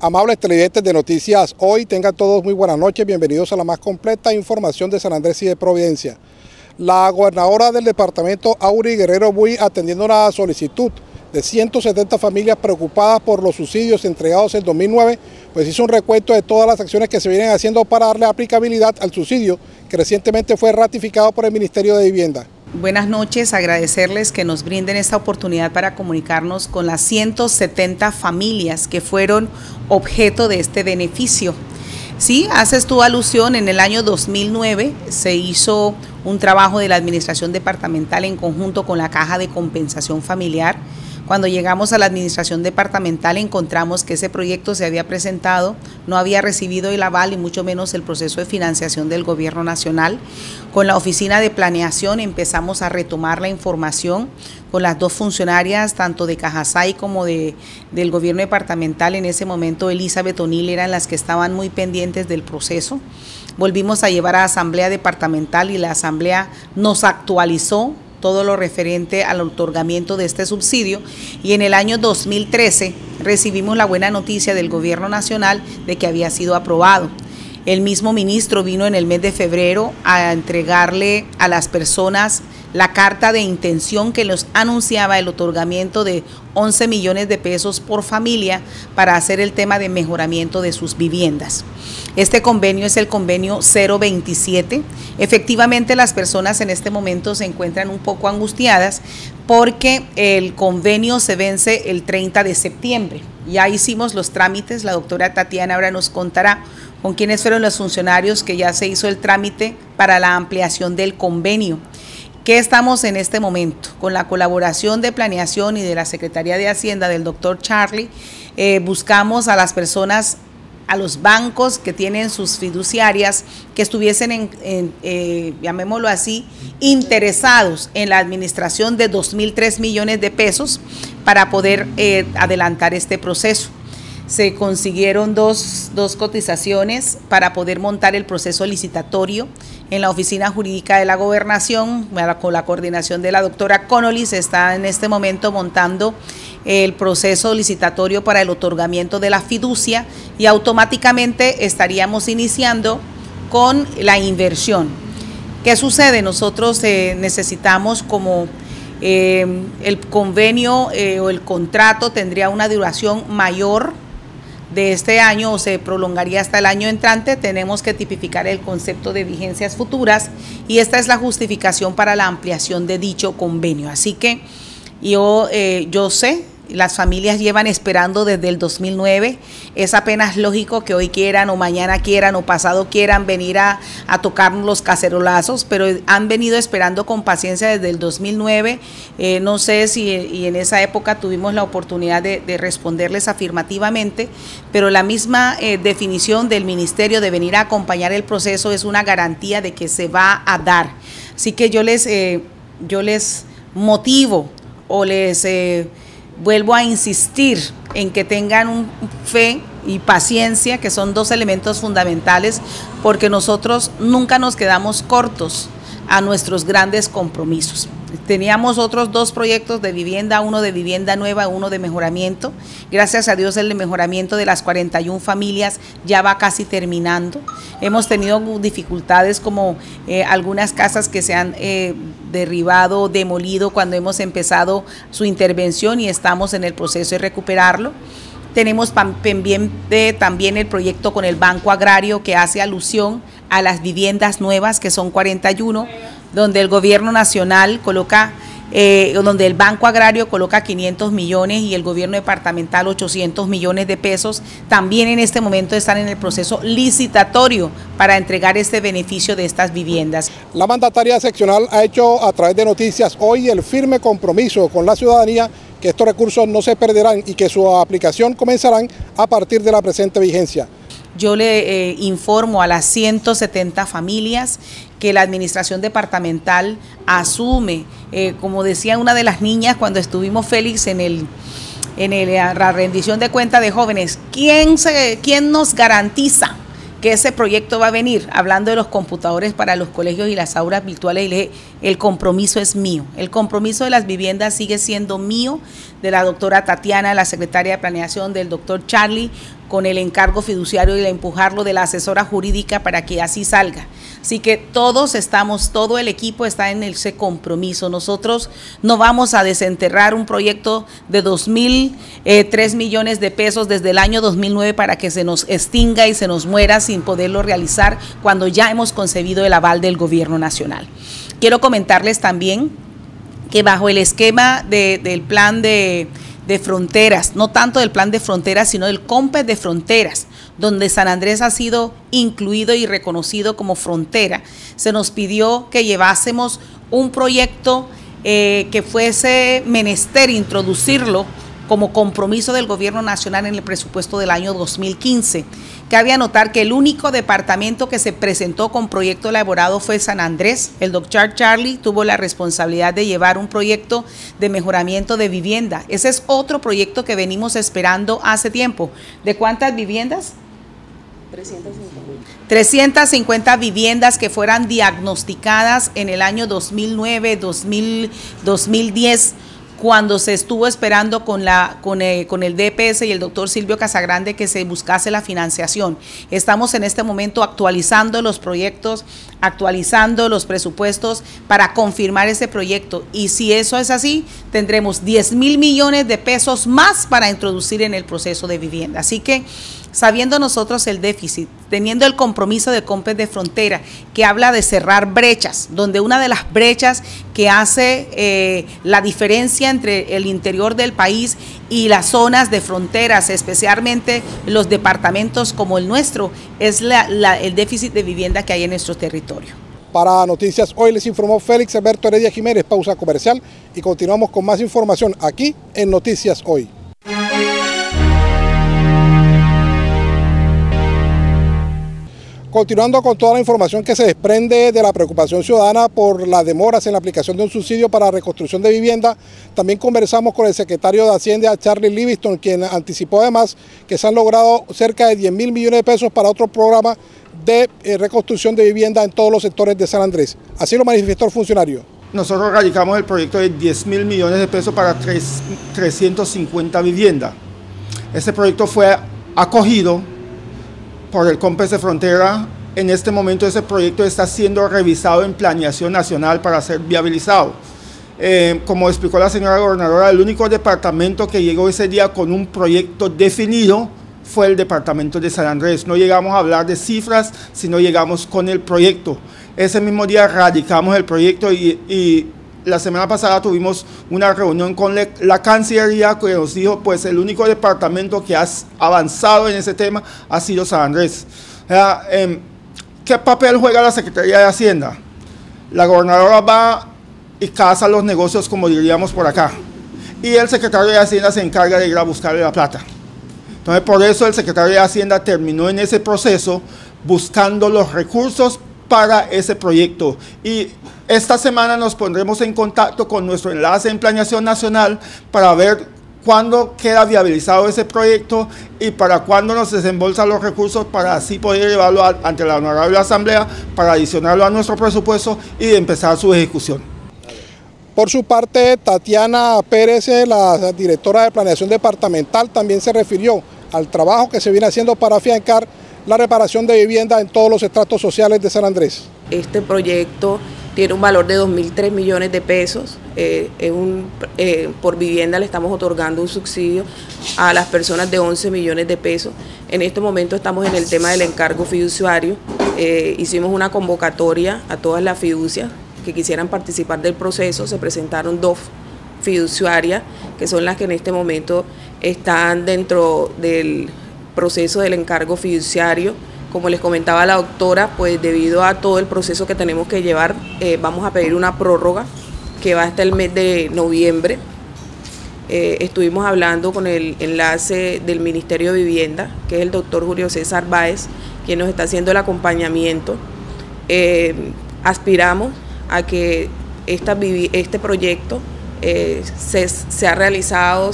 Amables televidentes de Noticias Hoy, tengan todos muy buenas noches, bienvenidos a la más completa información de San Andrés y de Providencia. La gobernadora del departamento, Aury Guerrero Buy, atendiendo una solicitud de 170 familias preocupadas por los subsidios entregados en 2009, pues hizo un recuento de todas las acciones que se vienen haciendo para darle aplicabilidad al subsidio que recientemente fue ratificado por el Ministerio de Vivienda. Buenas noches, agradecerles que nos brinden esta oportunidad para comunicarnos con las 170 familias que fueron objeto de este beneficio. Sí, haces tu alusión, en el año 2009 se hizo un trabajo de la Administración Departamental en conjunto con la Caja de Compensación Familiar. Cuando llegamos a la Administración Departamental encontramos que ese proyecto se había presentado, no había recibido el aval y mucho menos el proceso de financiación del Gobierno Nacional. Con la Oficina de Planeación empezamos a retomar la información con las dos funcionarias, tanto de Cajasay como del Gobierno Departamental. En ese momento Elizabeth O'Neill eran las que estaban muy pendientes del proceso. Volvimos a llevar a Asamblea Departamental y la Asamblea nos actualizó todo lo referente al otorgamiento de este subsidio, y en el año 2013 recibimos la buena noticia del Gobierno Nacional de que había sido aprobado. El mismo ministro vino en el mes de febrero a entregarle a las personas la carta de intención que les anunciaba el otorgamiento de 11 millones de pesos por familia para hacer el tema de mejoramiento de sus viviendas. Este convenio es el convenio 027. Efectivamente, las personas en este momento se encuentran un poco angustiadas porque el convenio se vence el 30 de septiembre. Ya hicimos los trámites, la doctora Tatiana ahora nos contará con quiénes fueron los funcionarios que ya se hizo el trámite para la ampliación del convenio. ¿Qué estamos en este momento? Con la colaboración de Planeación y de la Secretaría de Hacienda del doctor Charlie, buscamos a las personas, a los bancos que tienen sus fiduciarias, que estuviesen, llamémoslo así, interesados en la administración de 2.003 millones de pesos para poder adelantar este proceso. Se consiguieron dos cotizaciones para poder montar el proceso licitatorio en la Oficina Jurídica de la Gobernación, con la coordinación de la doctora Connolly. Se está en este momento montando el proceso licitatorio para el otorgamiento de la fiducia y automáticamente estaríamos iniciando con la inversión. ¿Qué sucede? Nosotros necesitamos, como el convenio o el contrato tendría una duración mayor de este año o se prolongaría hasta el año entrante, tenemos que tipificar el concepto de vigencias futuras y esta es la justificación para la ampliación de dicho convenio. Así que yo sé, las familias llevan esperando desde el 2009, es apenas lógico que hoy quieran o mañana quieran o pasado quieran venir a tocarnos los cacerolazos, pero han venido esperando con paciencia desde el 2009, no sé si en esa época tuvimos la oportunidad de responderles afirmativamente, pero la misma definición del ministerio de venir a acompañar el proceso es una garantía de que se va a dar. Así que yo les motivo o les vuelvo a insistir en que tengan fe y paciencia, que son dos elementos fundamentales, porque nosotros nunca nos quedamos cortos a nuestros grandes compromisos. Teníamos otros dos proyectos de vivienda, uno de vivienda nueva, uno de mejoramiento. Gracias a Dios el de mejoramiento de las 41 familias ya va casi terminando. Hemos tenido dificultades como algunas casas que se han derribado, demolido cuando hemos empezado su intervención y estamos en el proceso de recuperarlo. Tenemos pendiente también el proyecto con el Banco Agrario que hace alusión a las viviendas nuevas, que son 41, donde el Gobierno Nacional coloca, donde el Banco Agrario coloca 500 millones y el Gobierno Departamental 800 millones de pesos. También en este momento están en el proceso licitatorio para entregar este beneficio de estas viviendas. La mandataria seccional ha hecho a través de Noticias Hoy el firme compromiso con la ciudadanía que estos recursos no se perderán y que su aplicación comenzarán a partir de la presente vigencia. Yo le informo a las 170 familias que la administración departamental asume, como decía una de las niñas cuando estuvimos, Félix, en la rendición de cuentas de jóvenes, ¿quién nos garantiza que ese proyecto va a venir? Hablando de los computadores para los colegios y las aulas virtuales, y le dije, el compromiso es mío, el compromiso de las viviendas sigue siendo mío, de la doctora Tatiana, la secretaria de Planeación, del doctor Charlie, con el encargo fiduciario y empujarlo de la asesora jurídica para que así salga. Así que todos estamos, todo el equipo está en ese compromiso. Nosotros no vamos a desenterrar un proyecto de 3 millones de pesos desde el año 2009 para que se nos extinga y se nos muera sin poderlo realizar cuando ya hemos concebido el aval del gobierno nacional. Quiero comentarles también que bajo el esquema del plan de fronteras, no tanto del plan de fronteras, sino del COMPES de fronteras, donde San Andrés ha sido incluido y reconocido como frontera, se nos pidió que llevásemos un proyecto que fuese menester introducirlo como compromiso del gobierno nacional en el presupuesto del año 2015. Cabe anotar que el único departamento que se presentó con proyecto elaborado fue San Andrés. El doctor Charlie tuvo la responsabilidad de llevar un proyecto de mejoramiento de vivienda. Ese es otro proyecto que venimos esperando hace tiempo. ¿De cuántas viviendas? 350 viviendas que fueran diagnosticadas en el año 2009, 2010, cuando se estuvo esperando con el DPS y el doctor Silvio Casagrande que se buscase la financiación. Estamos en este momento actualizando los proyectos, actualizando los presupuestos para confirmar ese proyecto, y si eso es así, tendremos 10,000 millones de pesos más para introducir en el proceso de vivienda. Así que, sabiendo nosotros el déficit, teniendo el compromiso de COMPES de frontera, que habla de cerrar brechas, donde una de las brechas que hace la diferencia entre el interior del país y las zonas de fronteras, especialmente los departamentos como el nuestro, es el déficit de vivienda que hay en nuestro territorio. Para Noticias Hoy les informó Félix Alberto Heredia Jiménez. Pausa comercial y continuamos con más información aquí en Noticias Hoy. Continuando con toda la información que se desprende de la preocupación ciudadana por las demoras en la aplicación de un subsidio para la reconstrucción de vivienda, también conversamos con el secretario de Hacienda, Charlie Livingston, quien anticipó además que se han logrado cerca de 10,000 millones de pesos para otro programa de reconstrucción de vivienda en todos los sectores de San Andrés. Así lo manifestó el funcionario. Nosotros radicamos el proyecto de 10,000 millones de pesos para 350 viviendas. Ese proyecto fue acogido por el COMPES de frontera. En este momento ese proyecto está siendo revisado en planeación nacional para ser viabilizado. Como explicó la señora gobernadora, el único departamento que llegó ese día con un proyecto definido fue el departamento de San Andrés. No llegamos a hablar de cifras, sino llegamos con el proyecto. Ese mismo día radicamos el proyecto y la semana pasada tuvimos una reunión con la Cancillería que nos dijo, pues el único departamento que ha avanzado en ese tema ha sido San Andrés. ¿Qué papel juega la Secretaría de Hacienda? La gobernadora va y caza los negocios, como diríamos por acá, y el secretario de Hacienda se encarga de ir a buscarle la plata. Entonces, por eso el secretario de Hacienda terminó en ese proceso buscando los recursos para ese proyecto, y esta semana nos pondremos en contacto con nuestro enlace en planeación nacional para ver cuándo queda viabilizado ese proyecto y para cuándo nos desembolsan los recursos para así poder llevarlo ante la honorable asamblea para adicionarlo a nuestro presupuesto y empezar su ejecución. Por su parte, Tatiana Pérez, la directora de Planeación Departamental, también se refirió al trabajo que se viene haciendo para afiancar la reparación de vivienda en todos los estratos sociales de San Andrés. Este proyecto tiene un valor de 2,003 millones de pesos. Por vivienda le estamos otorgando un subsidio a las personas de 11 millones de pesos. En este momento estamos en el tema del encargo fiduciario. Hicimos una convocatoria a todas las fiducias que quisieran participar del proceso. Se presentaron 2 fiduciarias, que son las que en este momento están dentro del proceso del encargo fiduciario. Como les comentaba la doctora, pues debido a todo el proceso que tenemos que llevar, vamos a pedir una prórroga que va hasta el mes de noviembre. Estuvimos hablando con el enlace del Ministerio de Vivienda, que es el doctor Julio César Báez, quien nos está haciendo el acompañamiento. Aspiramos a que este proyecto se ha realizado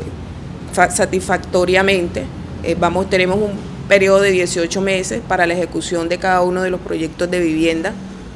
satisfactoriamente. Tenemos un periodo de 18 meses para la ejecución de cada uno de los proyectos de vivienda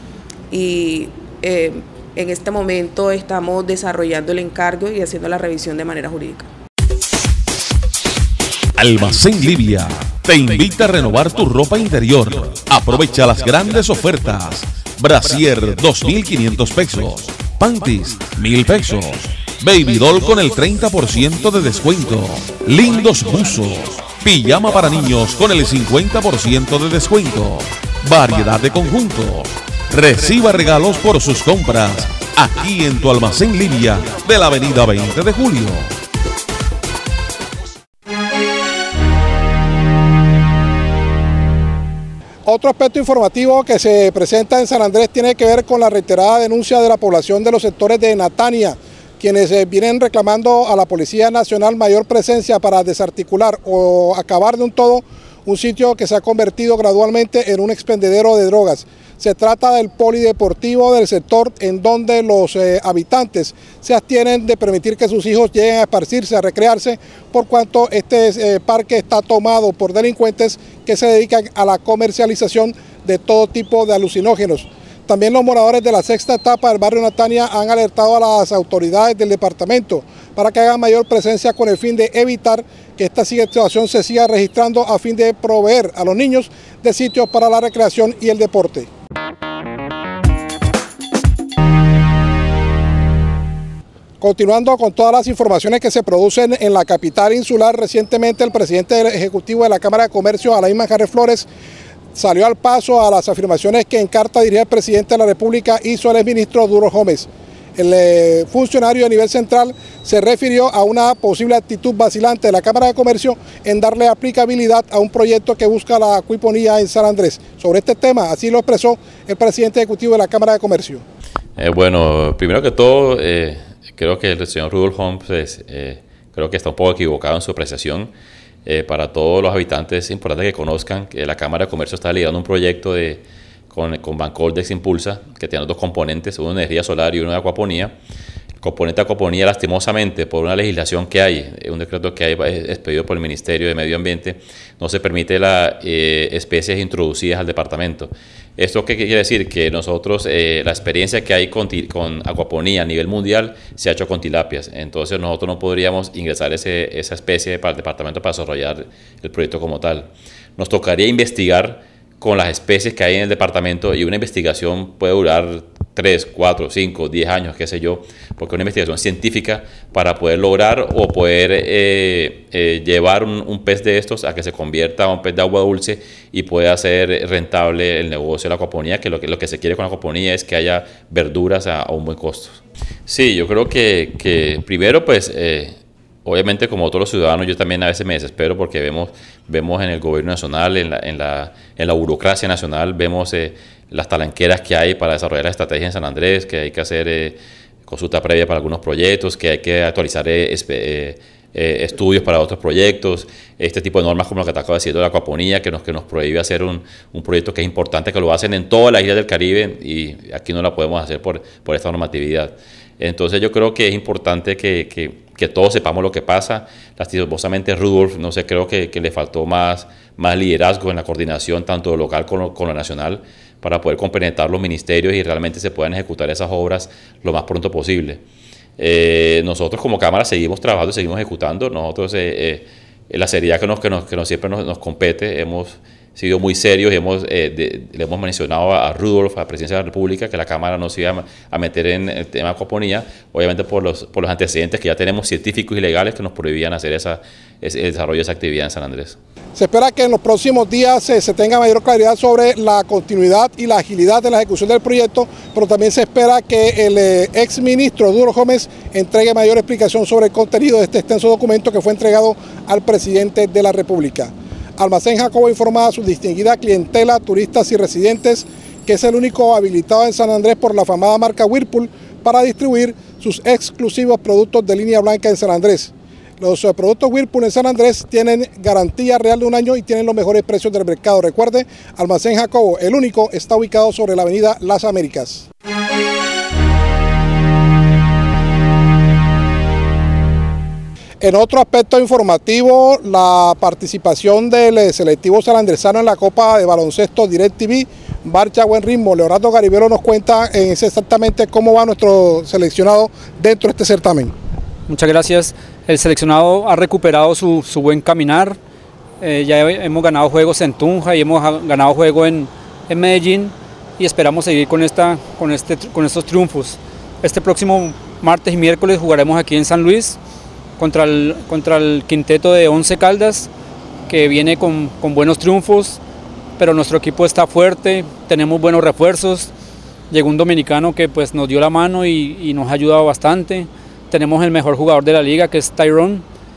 y en este momento estamos desarrollando el encargo y haciendo la revisión de manera jurídica. Almacén Livia te invita a renovar tu ropa interior. Aprovecha las grandes ofertas. Brasier, 2.500 pesos. Panties, 1.000 pesos. Baby doll con el 30% de descuento. Lindos buzos. Pijama para niños con el 50% de descuento. Variedad de conjuntos. Reciba regalos por sus compras aquí en tu Almacén Livia de la avenida 20 de Julio. Otro aspecto informativo que se presenta en San Andrés tiene que ver con la reiterada denuncia de la población de los sectores de Natania, quienes vienen reclamando a la Policía Nacional mayor presencia para desarticular o acabar de un todo un sitio que se ha convertido gradualmente en un expendedero de drogas. Se trata del polideportivo del sector en donde los habitantes se abstienen de permitir que sus hijos lleguen a esparcirse, a recrearse, por cuanto este parque está tomado por delincuentes que se dedican a la comercialización de todo tipo de alucinógenos. También los moradores de la sexta etapa del barrio Natania han alertado a las autoridades del departamento para que hagan mayor presencia con el fin de evitar que esta situación se siga registrando a fin de proveer a los niños de sitios para la recreación y el deporte. Continuando con todas las informaciones que se producen en la capital insular, recientemente el presidente del Ejecutivo de la Cámara de Comercio, Alain Manjarres Flores, salió al paso a las afirmaciones que en carta dirigida al presidente de la República hizo el exministro Duro Gómez. El funcionario a nivel central se refirió a una posible actitud vacilante de la Cámara de Comercio en darle aplicabilidad a un proyecto que busca la acuiponía en San Andrés. Sobre este tema, así lo expresó el presidente ejecutivo de la Cámara de Comercio. Bueno, primero que todo, creo que el señor Rudolf Holmes creo que está un poco equivocado en su apreciación. Para todos los habitantes es importante que conozcan que la Cámara de Comercio está liderando un proyecto con Bancoldex Impulsa, que tiene dos componentes, uno de energía solar y uno de acuaponía. El componente de acuaponía, lastimosamente, por una legislación que hay, un decreto que hay expedido por el Ministerio de Medio Ambiente, no se permite las especies introducidas al departamento. ¿Esto qué quiere decir? Que nosotros, la experiencia que hay con acuaponía a nivel mundial se ha hecho con tilapias. Entonces nosotros no podríamos ingresar esa especie para el departamento para desarrollar el proyecto como tal. Nos tocaría investigar con las especies que hay en el departamento, y una investigación puede durar 3, 4, 5, 10 años, qué sé yo, porque una investigación científica para poder lograr o poder llevar un pez de estos a que se convierta a un pez de agua dulce y pueda ser rentable el negocio de la acuaponía, que lo que se quiere con la acuaponía es que haya verduras a un buen costo. Sí, yo creo que primero pues obviamente, como todos los ciudadanos, yo también a veces me desespero porque vemos en el gobierno nacional, en la burocracia nacional, vemos las talanqueras que hay para desarrollar la estrategia en San Andrés, que hay que hacer consulta previa para algunos proyectos, que hay que actualizar estudios para otros proyectos, este tipo de normas como lo que te acabo de decir de la acuaponía, que nos prohíbe hacer un proyecto que es importante, que lo hacen en todas las islas del Caribe y aquí no la podemos hacer por esta normatividad. Entonces yo creo que es importante que todos sepamos lo que pasa. Lastimosamente Rudolf, no sé, creo que le faltó más liderazgo en la coordinación, tanto local como lo nacional, para poder complementar los ministerios y realmente se puedan ejecutar esas obras lo más pronto posible. Nosotros como Cámara seguimos trabajando y seguimos ejecutando. Nosotros, la seriedad que siempre nos compete, hemos sido muy serios y le hemos mencionado a Rudolf, a la Presidencia de la República, que la Cámara no se iba a meter en el tema de acuaponía, obviamente por los antecedentes que ya tenemos científicos y legales que nos prohibían hacer el desarrollo de esa actividad en San Andrés. Se espera que en los próximos días se tenga mayor claridad sobre la continuidad y la agilidad de la ejecución del proyecto, pero también se espera que el exministro Duro Gómez entregue mayor explicación sobre el contenido de este extenso documento que fue entregado al presidente de la República. Almacén Jacobo informa a su distinguida clientela, turistas y residentes, que es el único habilitado en San Andrés por la afamada marca Whirlpool para distribuir sus exclusivos productos de línea blanca en San Andrés. Los productos Whirlpool en San Andrés tienen garantía real de 1 año y tienen los mejores precios del mercado. Recuerde, Almacén Jacobo, el único, está ubicado sobre la avenida Las Américas. En otro aspecto informativo, la participación del selectivo sanandresano en la Copa de Baloncesto DirecTV marcha a buen ritmo. Leonardo Garibero nos cuenta exactamente cómo va nuestro seleccionado dentro de este certamen. Muchas gracias. El seleccionado ha recuperado su buen caminar, Ya hemos ganado juegos en Tunja y hemos ganado juegos en Medellín y esperamos seguir con estos triunfos. Este próximo martes y miércoles jugaremos aquí en San Luis contra el quinteto de Once Caldas, que viene con buenos triunfos, pero nuestro equipo está fuerte, tenemos buenos refuerzos. Llegó un dominicano que pues nos dio la mano y nos ha ayudado bastante. Tenemos el mejor jugador de la liga, que es Tyrone,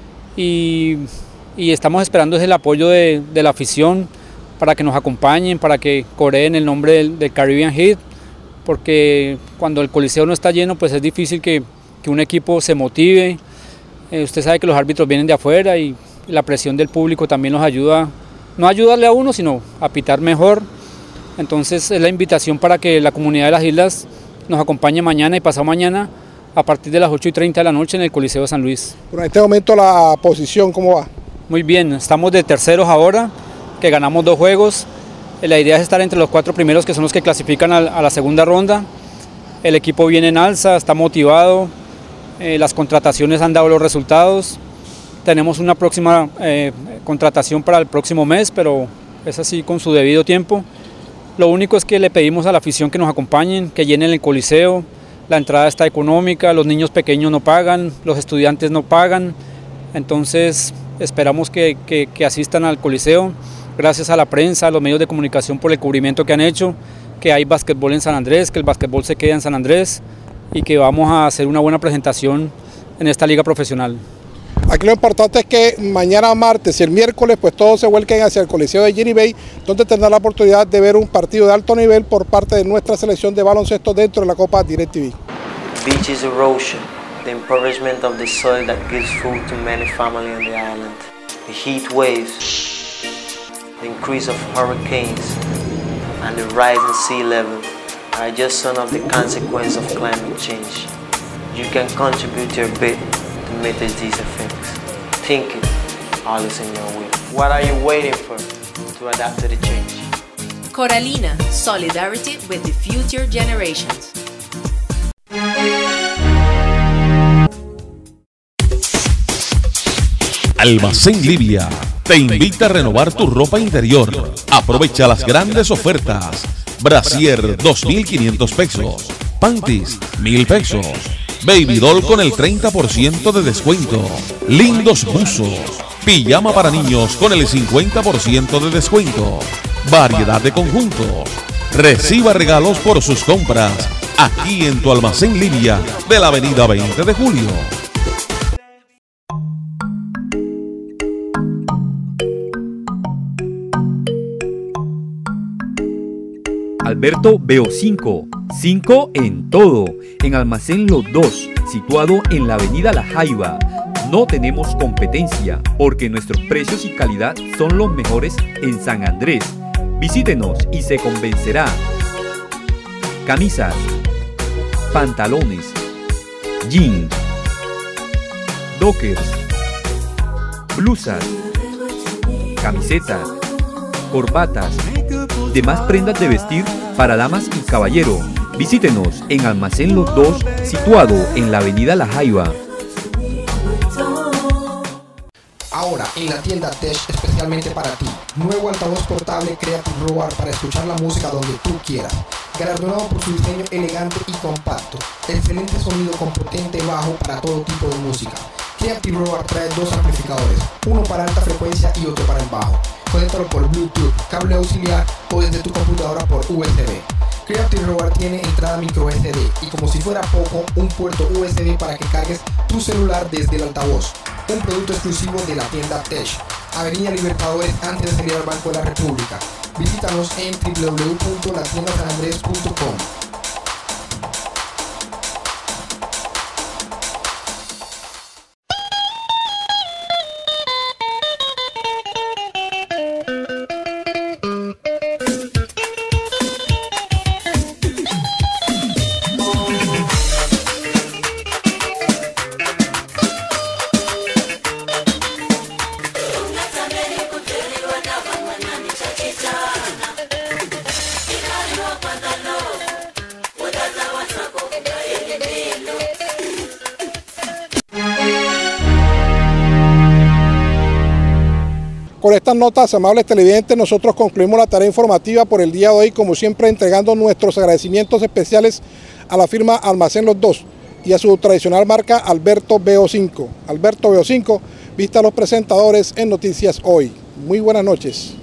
y estamos esperando el apoyo de la afición para que nos acompañen, para que coreen el nombre del Caribbean Heat, porque cuando el coliseo no está lleno pues es difícil que un equipo se motive. Usted sabe que los árbitros vienen de afuera y la presión del público también nos ayuda, no a ayudarle a uno, sino a pitar mejor. Entonces es la invitación para que la comunidad de las islas nos acompañe mañana y pasado mañana a partir de las 8:30 de la noche en el Coliseo de San Luis. Bueno, en este momento la posición, ¿cómo va? Muy bien, estamos de terceros ahora, que ganamos 2 juegos. La idea es estar entre los 4 primeros, que son los que clasifican a la segunda ronda. El equipo viene en alza, está motivado, las contrataciones han dado los resultados. Tenemos una próxima contratación para el próximo mes, pero es así con su debido tiempo. Lo único es que le pedimos a la afición que nos acompañen, que llenen el coliseo. La entrada está económica, los niños pequeños no pagan, los estudiantes no pagan. Entonces esperamos que asistan al coliseo. Gracias a la prensa, a los medios de comunicación por el cubrimiento que han hecho, que hay básquetbol en San Andrés, que el básquetbol se queda en San Andrés y que vamos a hacer una buena presentación en esta liga profesional. Aquí lo importante es que mañana martes y el miércoles pues todos se vuelquen hacia el Coliseo de Jerry Bay, donde tendrán la oportunidad de ver un partido de alto nivel por parte de nuestra selección de baloncesto dentro de la Copa DirecTV. Beach is erosion, the impoverishment of the soil that gives food to many families on the island. The heat waves, the increase of hurricanes, and the rise in sea level are just some of the consequences of climate change. You can contribute your bit to mitigate these effects. Think it, all is in your will. What are you waiting for to adapt to the change? Coralina, solidarity with the future generations. Almacén Livia te invita a renovar tu ropa interior. Aprovecha las grandes ofertas. Brasier, 2.500 pesos. Panties, 1.000 pesos. Baby doll con el 30% de descuento. Lindos buzos. Pijama para niños con el 50% de descuento. Variedad de conjuntos. Reciba regalos por sus compras aquí en tu Almacén Livia de la avenida 20 de Julio. Alberto veo 5 en todo, en Almacén Los Dos, situado en la avenida La Jaiba. No tenemos competencia, porque nuestros precios y calidad son los mejores en San Andrés. Visítenos y se convencerá. Camisas, pantalones, jeans, dockers, blusas, camisetas, corbatas, demás prendas de vestir para damas y caballero. Visítenos en Almacén Los Dos, situado en la avenida La Jaiba. Ahora en la tienda Tech especialmente para ti. Nuevo altavoz portable Creative Roar para escuchar la música donde tú quieras. Galardonado por su diseño elegante y compacto. Excelente sonido con potente bajo para todo tipo de música. Creative Roar trae 2 amplificadores, uno para alta frecuencia y otro para el bajo. Conéctalo por Bluetooth, cable auxiliar o desde tu computadora por USB. Creative Roar tiene entrada micro SD y, como si fuera poco, un puerto USB para que cargues tu celular desde el altavoz. Un producto exclusivo de la tienda Tech, Avenida Libertadores, antes de salir al Banco de la República. Visítanos en www.latiendasanandres.com. Cuando Con estas notas, amables televidentes, nosotros concluimos la tarea informativa por el día de hoy, como siempre entregando nuestros agradecimientos especiales a la firma Almacén Los Dos y a su tradicional marca Alberto BO5. Alberto BO5, vista a los presentadores en Noticias Hoy. Muy buenas noches.